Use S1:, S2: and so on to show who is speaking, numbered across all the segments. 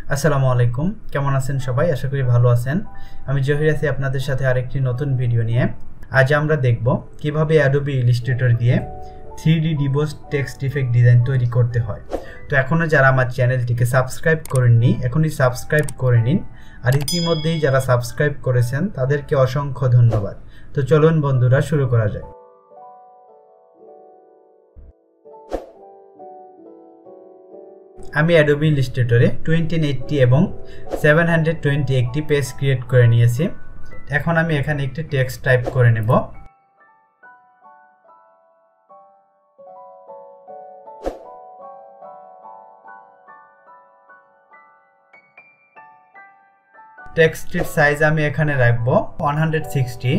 S1: আসসালামু আলাইকুম, কেমন আছেন সবাই? আশা করি ভালো আছেন। আমি জহির আছি আপনাদের সাথে আরেকটি নতুন ভিডিও নিয়ে। আজ আমরা দেখব কিভাবে Adobe Illustrator দিয়ে 3D Deboss Text Effect design তৈরি করতে হয়। তো এখনো যারা আমার চ্যানেলটিকে সাবস্ক্রাইব করেননি, এখনই সাবস্ক্রাইব করে নিন। আর ইতিমধ্যেই যারা সাবস্ক্রাইব করেছেন তাদেরকে অসংখ্য ধন্যবাদ। তো চলুন বন্ধুরা, শুরু করা যায়। আমি Adobe Illustrator 1980 এবং 720 একটি পেজ ক্রিয়েট করে নিয়েছি। এখন আমি এখানে একটি টেক্সট টাইপ করে নেব। টেক্সটের সাইজ আমি এখানে রাখবো 160।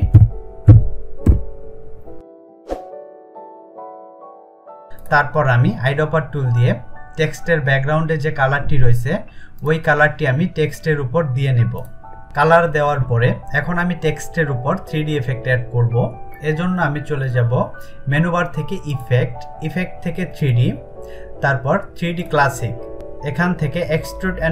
S1: তারপর আমি আইডপার টুল দিয়ে টেক্সটের ব্যাকগ্রাউন্ডে যে কালারটি রয়েছে ওই কালারটি আমি টেক্সটের উপর দিয়ে নেব। কালার দেওয়ার পরে এখন আমি টেক্সটের উপর 3D এফেক্ট অ্যাড করব। এজন্য আমি চলে যাব মেনু বার থেকে ইফেক্ট থেকে 3D, তারপর 3D ক্লাসিক, এখান থেকে এক্সট্রুড অ্যান্ড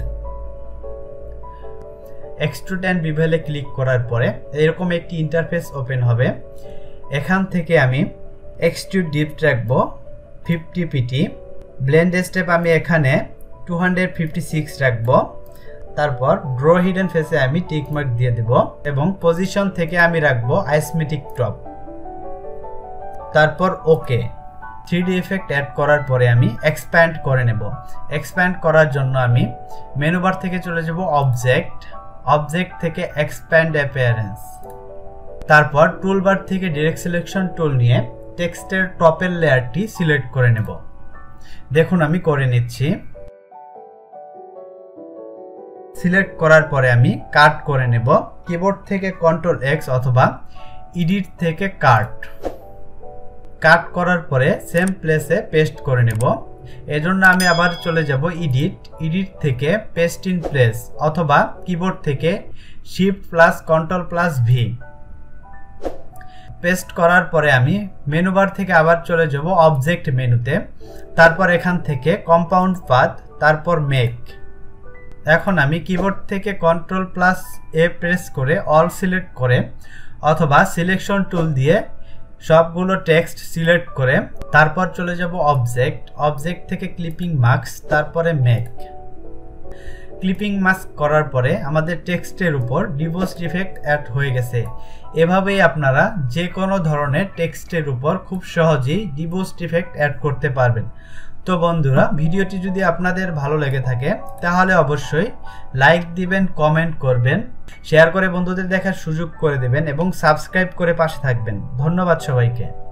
S1: বিভেলে ক্লিক করার পরে এরকম একটি ইন্টারফেস ওপেন হবে। এখান থেকে আমি এক্সট্রুড ডিপ রাখবো 50 pt, ব্লেন্ড স্টেপ আমি এখানে 256 রাখবো। তারপর ড্র হিডেন ফেসে আমি টিক মার্ক দিয়ে দেব এবং পজিশন থেকে আমি রাখবো আইসমেটিক টপ। তারপর ওকে। 3D এফেক্ট অ্যাড করার পরে আমি এক্সপ্যান্ড করে নেব। এক্সপ্যান্ড করার জন্য আমি মেনু বার থেকে চলে যাব অবজেক্ট থেকে এক্সপ্যান্ড অ্যাপিয়ারেন্স, তারপর টুলবার থেকে ডাইরেক্ট সিলেকশন টুল নিয়ে টেক্সটের টপের লেয়ারটি সিলেক্ট করে নেব। দেখুন আমি করে নিচ্ছি। সিলেক্ট করার পরে আমি কাট করে নেব। কিবোর্ড থেকে Ctrl X অথবা এডিট থেকে কাট করার পরে সেম প্লেসে পেস্ট করে নেব। এজন্য আমি আবার চলে যাব এডিট থেকে পেস্ট ইন প্লেস অথবা কিবোর্ড থেকে Shift+Ctrl+V। পেস্ট করার পরে আমি মেনু বার থেকে আবার চলে যাব অবজেক্ট মেনুতে, তারপর এখান থেকে কম্পাউন্ড পাথ, তারপর মেক। এখন আমি কিবোর্ড থেকে Ctrl+A প্রেস করে অল সিলেক্ট করে অথবা সিলেকশন টুল দিয়ে সবগুলো টেক্সট সিলেক্ট করে তারপর চলে যাব অবজেক্ট থেকে ক্লিপিং মাস্ক, তারপরে মেক। ক্লিপিং মাস্ক করার পরে আমাদের টেক্সটের উপর ডিবোস ইফেক্ট অ্যাড হয়ে গেছে। এভাবেই আপনারা যে কোনো ধরনের টেক্সটের উপর খুব সহজেই ডিবোস ইফেক্ট অ্যাড করতে পারবেন। তো বন্ধুরা, ভিডিওটি যদি আপনাদের ভালো লেগে থাকে তাহলে অবশ্যই লাইক দিবেন, কমেন্ট করবেন, শেয়ার করে বন্ধুদের দেখার সুযোগ করে দেবেন এবং সাবস্ক্রাইব করে পাশে থাকবেন। ধন্যবাদ সবাইকে।